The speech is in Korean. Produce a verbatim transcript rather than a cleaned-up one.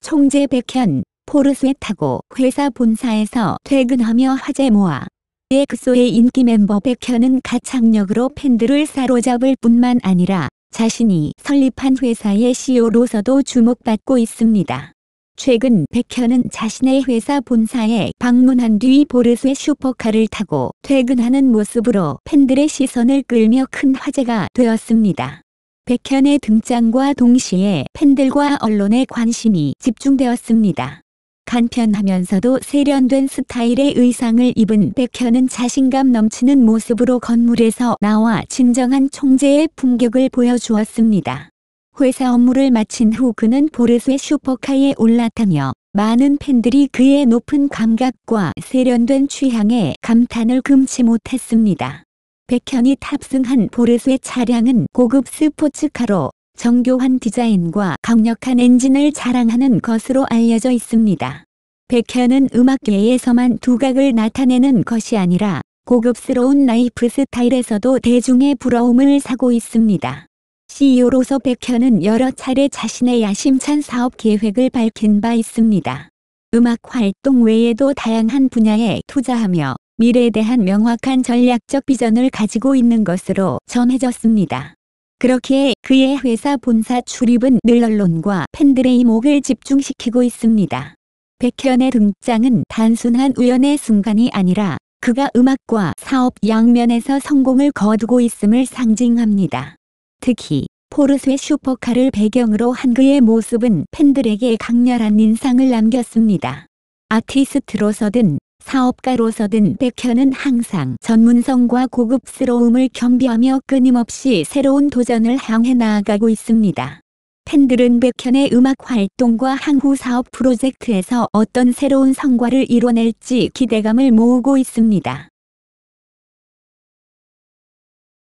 총재 백현, 포르쉐 타고 회사 본사에서 퇴근하며 화제 모아. 엑소의 인기 멤버 백현은 가창력으로 팬들을 사로잡을 뿐만 아니라 자신이 설립한 회사의 씨이오로서도 주목받고 있습니다. 최근 백현은 자신의 회사 본사에 방문한 뒤 포르쉐 슈퍼카를 타고 퇴근하는 모습으로 팬들의 시선을 끌며 큰 화제가 되었습니다. 백현의 등장과 동시에 팬들과 언론의 관심이 집중되었습니다. 간편하면서도 세련된 스타일의 의상을 입은 백현은 자신감 넘치는 모습으로 건물에서 나와 진정한 총재의 품격을 보여주었습니다. 회사 업무를 마친 후 그는 포르쉐 슈퍼카에 올라타며 많은 팬들이 그의 높은 감각과 세련된 취향에 감탄을 금치 못했습니다. 백현이 탑승한 포르쉐 차량은 고급 스포츠카로 정교한 디자인과 강력한 엔진을 자랑하는 것으로 알려져 있습니다. 백현은 음악계에서만 두각을 나타내는 것이 아니라 고급스러운 라이프 스타일에서도 대중의 부러움을 사고 있습니다. 씨이오로서 백현은 여러 차례 자신의 야심찬 사업 계획을 밝힌 바 있습니다. 음악 활동 외에도 다양한 분야에 투자하며 미래에 대한 명확한 전략적 비전을 가지고 있는 것으로 전해졌습니다. 그렇기에 그의 회사 본사 출입은 늘 언론과 팬들의 이목을 집중시키고 있습니다. 백현의 등장은 단순한 우연의 순간이 아니라 그가 음악과 사업 양면에서 성공을 거두고 있음을 상징합니다. 특히 포르쉐 슈퍼카를 배경으로 한 그의 모습은 팬들에게 강렬한 인상을 남겼습니다. 아티스트로서든 사업가로서든 백현은 항상 전문성과 고급스러움을 겸비하며 끊임없이 새로운 도전을 향해 나아가고 있습니다. 팬들은 백현의 음악 활동과 향후 사업 프로젝트에서 어떤 새로운 성과를 이뤄낼지 기대감을 모으고 있습니다.